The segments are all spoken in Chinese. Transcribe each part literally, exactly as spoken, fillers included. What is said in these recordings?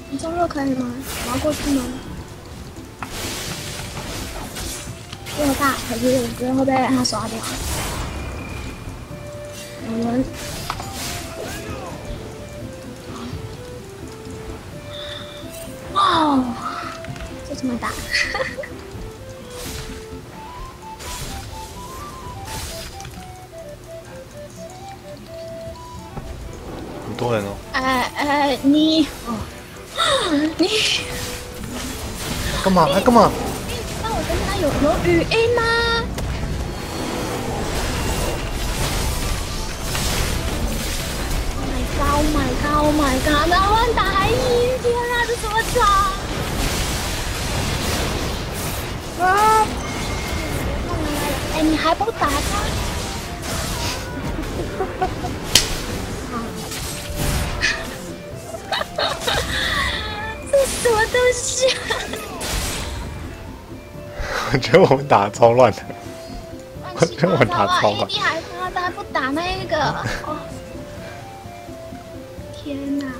你中路可以吗？我要过去吗？这么大，可是我觉得会被他刷掉。有人。哇，就这么大。 很多人哦。 哎哎，你哦，你干嘛？他干嘛？ 那我跟他有有语音吗 ？Oh my god! Oh my god! Oh my god! 那万打还赢！天啊，这怎么打？啊！哎，你还不打他？这什么东西啊？ 我觉得我们打超乱的。我觉得我打超乱。 你还他他不打那个？哦，天哪！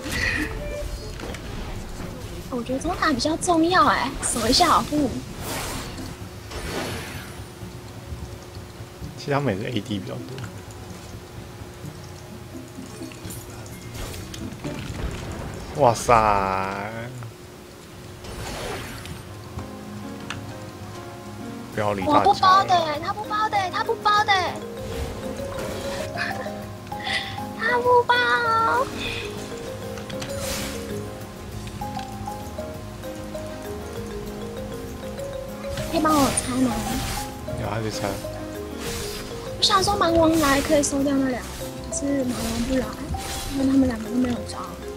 我觉得中打比较重要哎，守一下好护。 其实他们也是 A D 比较多。哇塞！不要理他。 我不包的，他不包的，他不包的，他不包。可以帮我猜吗？ 有，他去猜。 我想说盲王来可以收掉那两个，可是盲王不来，因为他们两个都没有招。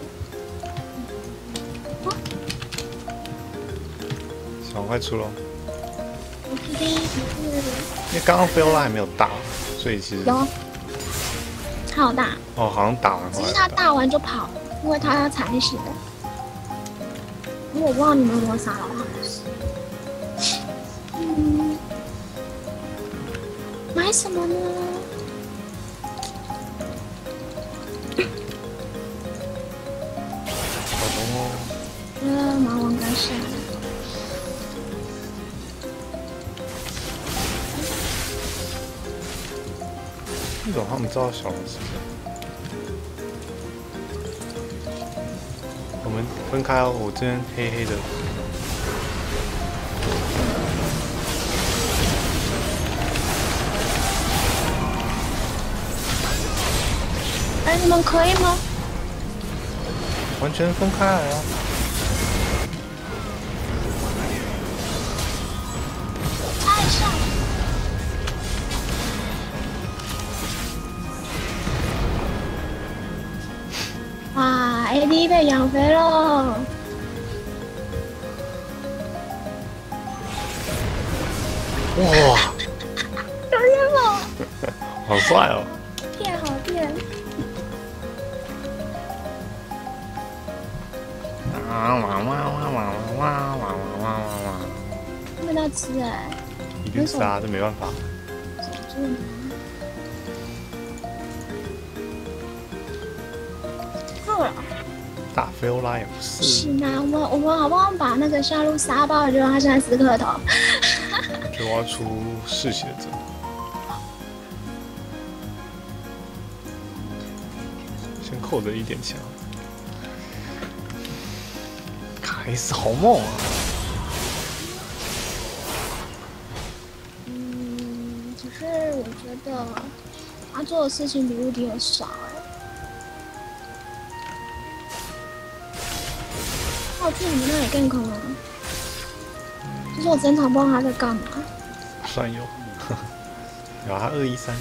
小王快出喽！ 我是第一， 因为刚刚菲欧拉还没有大，所以其实有，他有大。 哦，好像打完。 只是他大完就跑，因为他要踩血。我不知道你们有没有杀到他。嗯，买什么呢？ 好红哦！ 呃，盲王该下来。 为什么他们知道小龙是谁？我们分开哦，我这边黑黑的。 哎，你们可以吗？ 完全分开来啊！ 插一下。哇 ，A D 被养肥了！ 哇， 有人了！ 好帅哦！ 骗好骗！ 哇哇哇哇哇哇哇哇哇哇！ 他们在吃哎， 一定是啊，这没办法。 守住吗？够了。 打菲欧拉也不是。 是啊，我们我们好不好把那个下路杀爆，就让他现在死磕头。 就我要出嗜血者。先扣着一点钱。凯斯好猛啊！ 嗯，只是我觉得他做的事情比陆迪尔少哎。他有去你们那里干空啊？就是我整场不知道他在干嘛。 算有，有他二一三。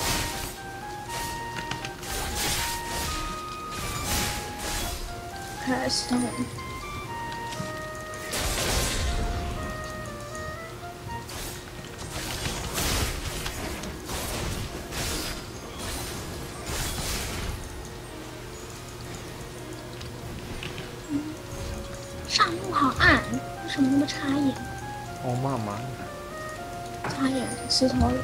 开始。上路好暗，为什么那么插眼？ 哦妈妈， 插眼石头人。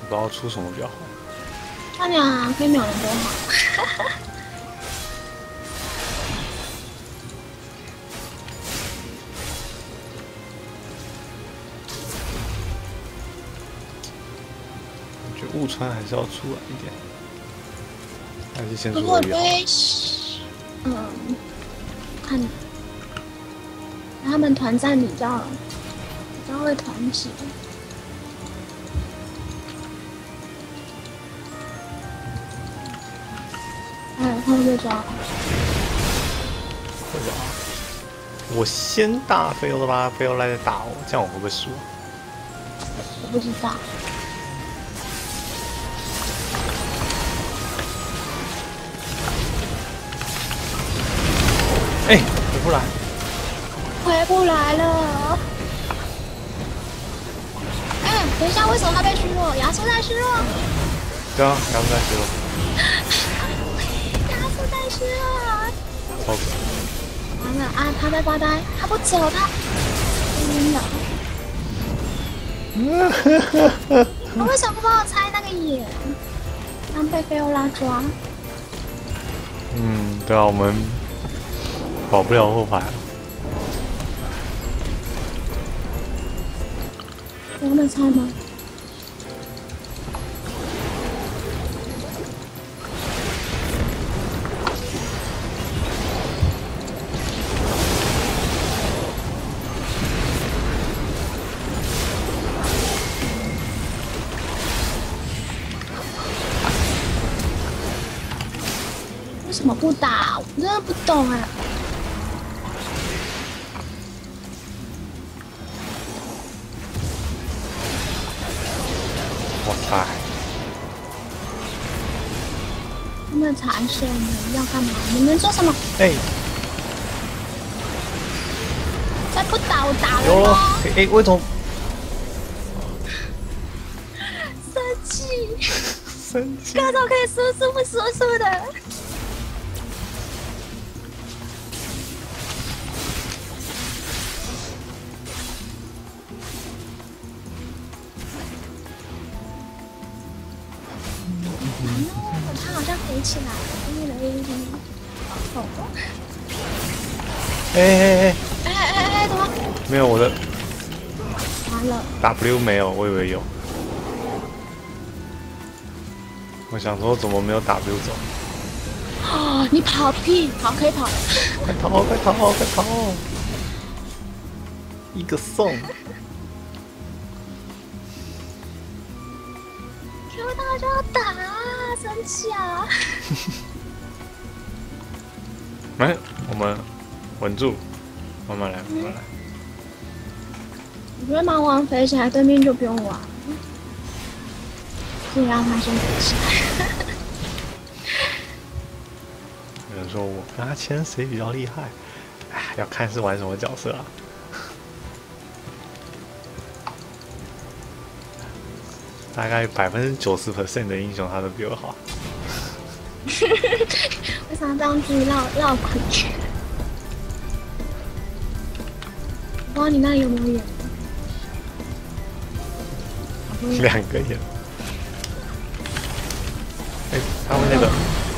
不知道出什么比较好。 那俩可以秒人多好。 我觉得雾川还是要出来一点，还是先出不过来比较好。 嗯，看他们团战比较比较会团结。哎，会不会抓？ 会吧？我先打菲欧拉，菲欧拉再打我，这样我会不会输？ 我不知道。 哎、回不来。 回不来了。哎，等一下，为什么他被虚弱？亚瑟在虚弱。 对啊，刚在虚弱。 亚瑟在虚弱。 超可完了啊！他在发呆，他不走，他晕了。他为什么不帮我猜那个眼？刚被菲欧拉抓。 嗯，对啊，我们保不了后排。 我能猜吗？为什么不打？我真的不懂哎。 哇塞！ 他们残血，你们要干嘛？你们做什么？ 哎、 再不打我打有了！ 了吗？ 哎、欸，为什么生气！ 生气？ 各种可以输输不输输的。他好像飞起来了，因为雷雨好痛。 哎哎哎！ 哎哎哎，怎么？ 没有我的完了！ W 没有，我以为有。我想说怎么没有 W 走？ 啊！你跑屁！好，可以跑。 快逃！快逃！快逃！一个送。 全部大家就要打啊！生气啊！ 来，我们稳住，慢慢来，慢慢来。 我觉得猫王飞起来，对面就不用玩，可以让他先飞起来。 有人说我跟他签谁比较厉害？哎，要看是玩什么角色啊。大概百分之九十 percent 的英雄他都比我好。 为啥这样子绕绕回去？我不知道你那里有没有眼？ 两个眼。哎、他们那个。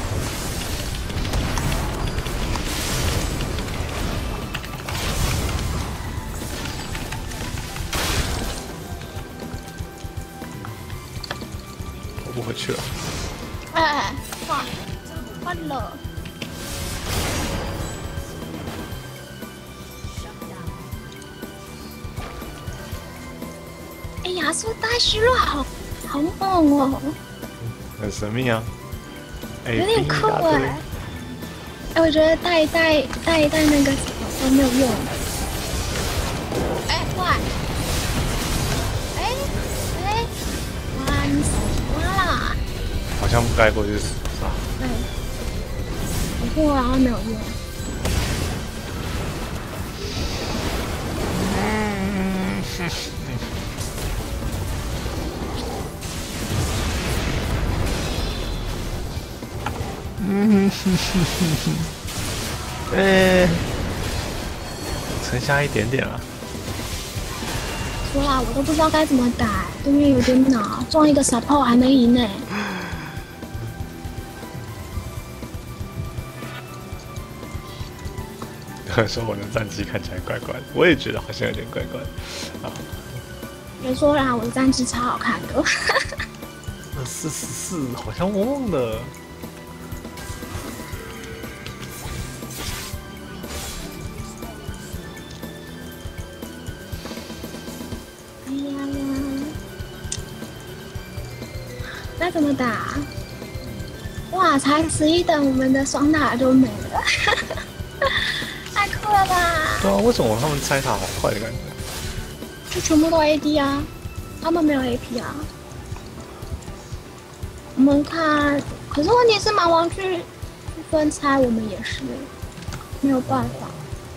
我不回去了。 哎哎，换换了。哎呀，说大虚弱好好猛哦， 很神秘啊。哎、 有点酷哎、 哎、 欸。哎，我觉得带一带带一带那个都没有用。哎，坏！哎哎，哇，你死哇啦！ 好像不该过去死啊。 对，我过然后没有用。 嗯，嗯哼哼哼哼哼，呃，剩下一点点了， 说啦，我都不知道该怎么打，对面有点脑，撞一个 support 还能赢呢。 说我的战绩看起来怪怪的，我也觉得好像有点怪怪的。啊， 别说啦，我的战绩超好看的。 四十四，好像忘了。 哎呀呀，那怎么打？哇，才十一等，我们的双塔就没了，太酷了吧！ 对啊，为什么他们拆塔好快的感觉？ 就全部都 A D 啊，他们没有 A P 啊。我们看，可是问题是盲王去分拆，我们也是没有办法。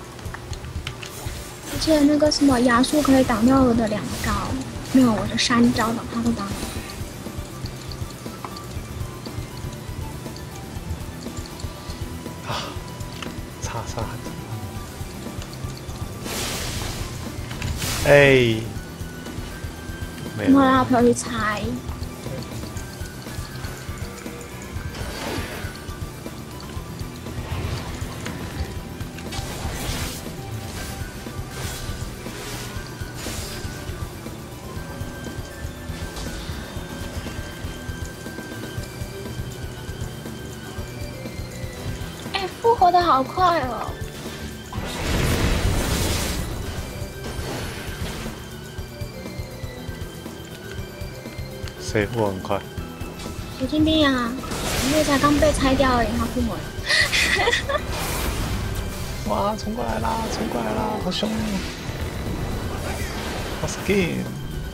而且那个什么亚速可以挡掉我的两招，没有我的三招挡他都挡不住。 啊，差差很。哎，没有。 我让朋友去猜。复活的好快哦！ 谁复活很快？ 神经病啊！因为才刚被拆掉而已，他复活了。 哇，冲过来啦！冲过来啦！好凶！好 skin！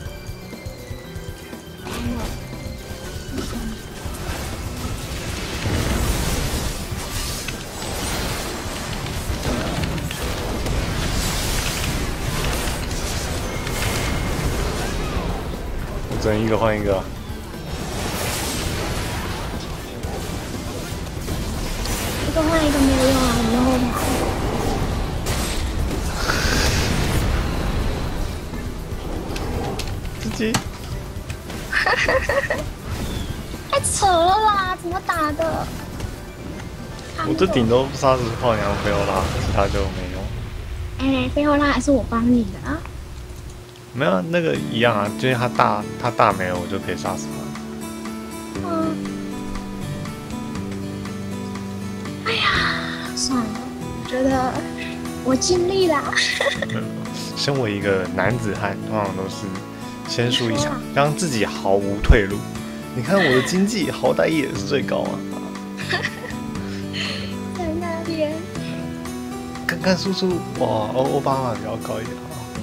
整一个换一个， 一个换一个没有用啊，我们的后排。 自己。 太扯了啦！怎么打的？ 我这顶都杀死炮娘菲欧拉，其他就没用。 哎，菲欧拉还是我帮你的啊。 没有那个一样啊，就是他大他大没了，我就可以杀死他。 嗯。哎呀，算了，我觉得我尽力啦。 身为一个男子汉，通常都是先输一场，让自己毫无退路。你看我的经济好歹也是最高啊。 在那边。 看看叔叔，哇，欧欧巴马比较高一点。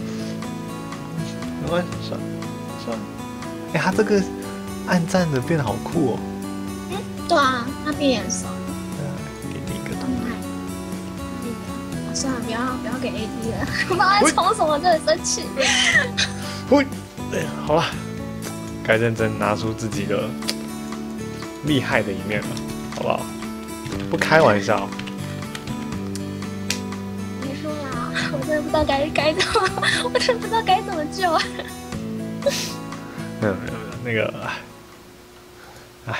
没关系，算了算了。哎、欸，他这个暗战的变得好酷哦。 嗯，对啊，他变颜色。 对啊，给你一个。 动态。算了，不要不要给 A D 了，不知道在冲什么，真的生气。 喂，哎，好了，该认真拿出自己的厉害的一面了，好不好？不开玩笑。 我真的不知道该该怎么，我真的不知道该怎么救。 没有没有没有，那个，哎，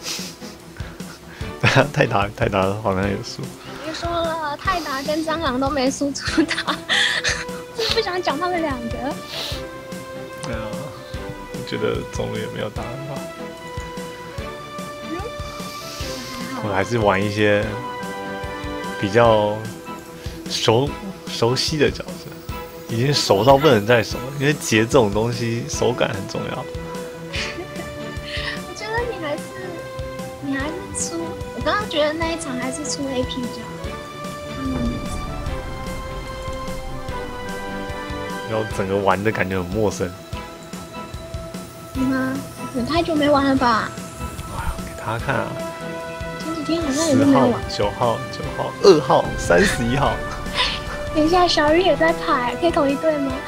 泰达泰达好像有输。 别说了，泰达跟蟑螂都没输出他，真不想讲他们两个。 对啊，我觉得中路也没有打很好。嗯，我还是玩一些比较熟。熟悉的角色，已经熟到不能再熟了，因为节这种东西手感很重要。 我觉得你还是你还是出，我刚刚觉得那一场还是出 A P 比较好。 然后整个玩的感觉很陌生。 是吗？你太久没玩了吧？ 哇，给大家看啊！ 前几天好像也都没有玩。 九号、九号、二号、三十一号。 等一下，小雨也在排，可以同一队吗？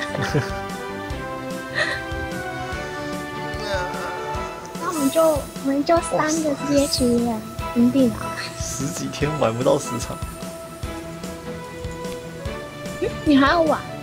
那我们就我们就三个直接起人赢定了。 十几天玩不到十场。 嗯，你还要玩？